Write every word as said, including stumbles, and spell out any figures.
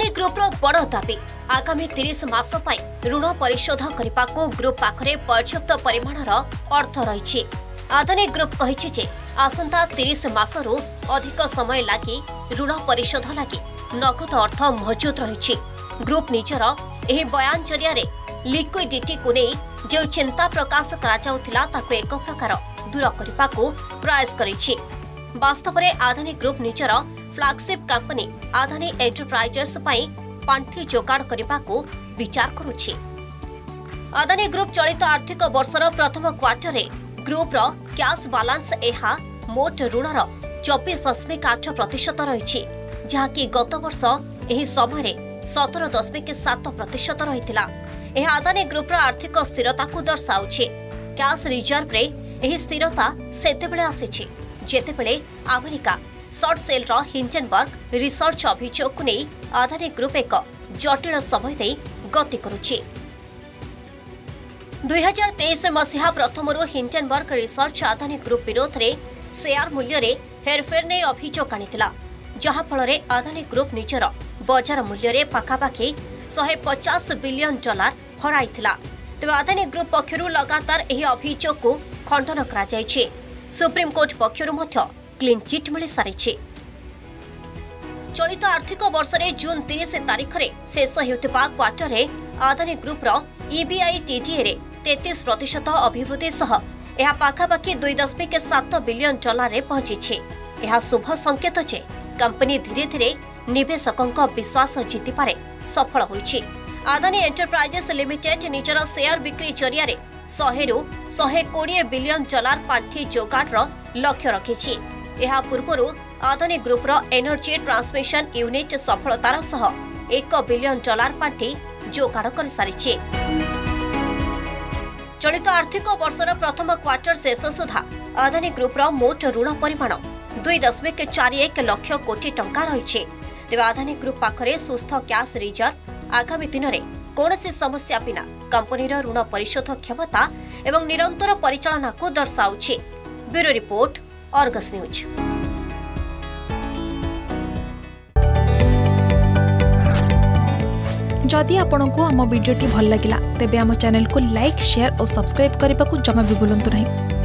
Adani group रो बड़ दाबी आगामी तीस मास पई ऋण परिशोध करने को ग्रुप पाखरे पर्याप्त परिमाणर अर्थ रही। अदानी ग्रुप कहिछि जे आसंता तीस मासरू अधिक समय लागि ऋण परिशोध लागि नगद अर्थ मौजूद रही। ग्रुप निजर एही बयान जरिया लिक्विडिटी को नहीं जो चिंता प्रकाश करा ताको एक प्रकार दूर करने को प्रयास करिछि। वास्तव में अदानी ग्रुप निजर फ्लैगशिप कंपनी अदानी एंटरप्राइजेस पई पांठी जोगाड़ करने को विचार करुछि। अदानी ग्रुप चलित आर्थिक वर्षर प्रथम क्वार्टर रे ग्रुप रो कैश बैलेंस एहा मोट ऋणर चौबीस दशमिक आठ प्रतिशत रही, जहाँकि गत वर्ष एही समय सतर दशमिक सात प्रतिशत रही। यह अदानी ग्रुप आर्थिक स्थिरता को दर्शाଉଛି। कैश रिजर्व रे एही स्थिरता सेतेबेले आसीछि जेतेबेले अमेरिका शॉर्ट सेल रो हिंडनबर्ग रिसर्च अभियोग को नहीं अदानी ग्रुप एक जटिल समय दे गति करुछि। दुई हजार तेईस मसीहा प्रथमरु हिंडनबर्ग रिसर्च अदानी ग्रुप विरोध रे शेयर मूल्य रे हेरफेर ने अभियोग आनिथिला, जहा फल अदानी ग्रुप निजर बजार मूल्य रे पाखापाखि एक सौ पचास बिलियन डॉलर हराइथिला। तेबे अदानी ग्रुप पक्षरु लगातार एही अभियोग को खंडन करा जायछि। सुप्रीम कोर्ट पक्षरु मध्य क्लीन चिट मिली सारिछि। चलित आर्थिक वर्ष रे जून तीस तारीख रे शेष हेउथिबा क्वार्टर रे अदानी ग्रुप रो ईबीआईटीडीए रे तैंतीस प्रतिशत अभिवृद्धि सह यह पाखापाखि दुई दशमिक सात बिलियन डॉलर रे पहुंची। यह शुभ संकेत जे कंपनी धीरे धीरे निवेशकों विश्वास जीतिपारे सफल होइछि। अदानी एंटरप्राइजेस लिमिटेड निजर शेयर बिक्री जरिया सौ रु एक सौ बीस बिलियन डॉलर पांठी जोगाड़ लक्ष्य रखिछि। यह पूर्व अदानी ग्रुप रो एनर्जी ट्रांसमिशन यूनिट सफलतार सह एक बिलियन डॉलर पांठी जोगाड़ कर सारिछि। चलित आर्थिक वर्षर प्रथम क्वार्टर शेष सुधा अदानी ग्रुप रो मोट ऋण परिमाण दुई दशमिक चार एक लक्ष कोटी टंका रही। तेज अदानी ग्रुप पाखरे सुस्थ कैश रिजर्व आगामी दिन में कौनसी समस्या बिना कंपनीर ऋण परिशोध क्षमता एवं निरंतर परिचालना को दर्शाଉଛି। Bureau report, Argus news. जदि आपंक आम भिडी भल लगा तेब आम चैनल को लाइक, शेयर और सब्सक्राइब करने को जमा भी भूलु नहीं।